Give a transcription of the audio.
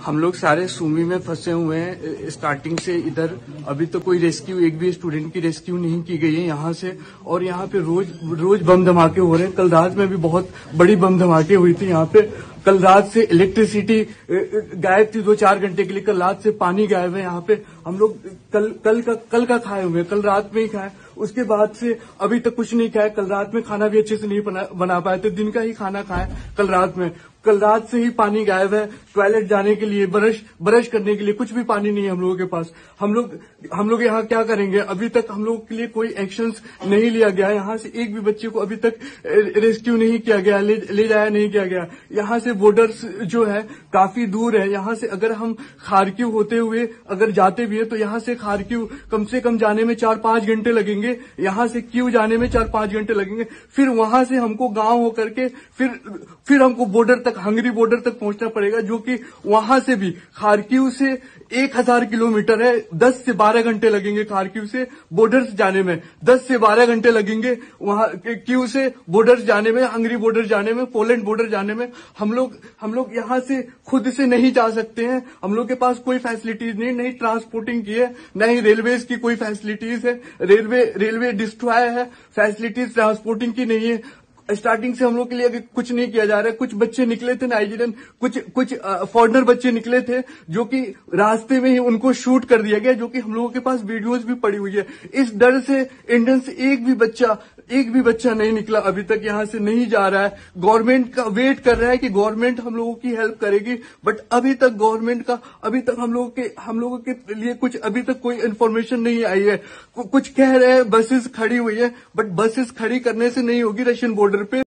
हम लोग सारे सूमी में फंसे हुए हैं स्टार्टिंग से इधर। अभी तो कोई रेस्क्यू, एक भी स्टूडेंट की रेस्क्यू नहीं की गई है यहाँ से। और यहाँ पे रोज बम धमाके हो रहे हैं। कल रात में भी बहुत बड़ी बम धमाके हुई थी यहाँ पे। कल रात से इलेक्ट्रिसिटी गायब थी 2-4 घंटे के लिए। कल रात से पानी गायब है यहाँ पे। हम लोग कल का खाए हुए हैं, कल रात में ही खाए। उसके बाद से अभी तक कुछ नहीं खाया। कल रात में खाना भी अच्छे से नहीं बना पाए थे, दिन का ही खाना खाया कल रात में। कल रात से ही पानी गायब है। टॉयलेट जाने के लिए, ब्रश करने के लिए कुछ भी पानी नहीं है हम लोगों के पास। हम लोग यहाँ क्या करेंगे? अभी तक हम लोगों के लिए कोई एक्शंस नहीं लिया गया। यहाँ से एक भी बच्चे को अभी तक रेस्क्यू नहीं किया गया, ले जाया नहीं किया गया। यहाँ से बॉर्डर्स जो है काफी दूर है। यहाँ से अगर हम खारकिव होते हुए अगर जाते भी है तो यहाँ से खारकिव कम से कम जाने में 4-5 घंटे लगेंगे। यहाँ से क्यू जाने में 4-5 घंटे लगेंगे। फिर वहां से हमको गांव होकर के फिर हमको बॉर्डर तक, हंगरी बॉर्डर तक पहुंचना पड़ेगा, जो कि वहां से भी खारकिव से 1000 किलोमीटर है। 10 से 12 घंटे लगेंगे खारकिव से बॉर्डर जाने में। 10 से 12 घंटे लगेंगे वहां क्यू से बॉर्डर जाने में, हंगरी बॉर्डर जाने में, पोलैंड बॉर्डर जाने में। हम लोग यहाँ से खुद से नहीं जा सकते हैं। हम लोग के पास कोई फैसिलिटीज नहीं ट्रांसपोर्टिंग की है, न ही रेलवेज की कोई फैसिलिटीज है। रेलवे डिस्ट्रॉय है, फैसिलिटीज ट्रांसपोर्टिंग की नहीं है। स्टार्टिंग से हम लोग के लिए कुछ नहीं किया जा रहा है। कुछ बच्चे निकले थे नाइजीरियन, कुछ फॉरेनर बच्चे निकले थे जो कि रास्ते में ही उनको शूट कर दिया गया, जो कि हम लोगों के पास वीडियोस भी पड़ी हुई है। इस डर से इंडियन से एक भी बच्चा नहीं निकला अभी तक, यहाँ से नहीं जा रहा है। गवर्नमेंट का वेट कर रहा है कि गवर्नमेंट हम लोगों की हेल्प करेगी, बट अभी तक गवर्नमेंट का हम लोगों के लिए कुछ अभी तक कोई इन्फॉर्मेशन नहीं आई है। कुछ कह रहे हैं बसेस खड़ी हुई है, बट बसेस खड़ी करने से नहीं होगी रशियन बॉर्डर पे।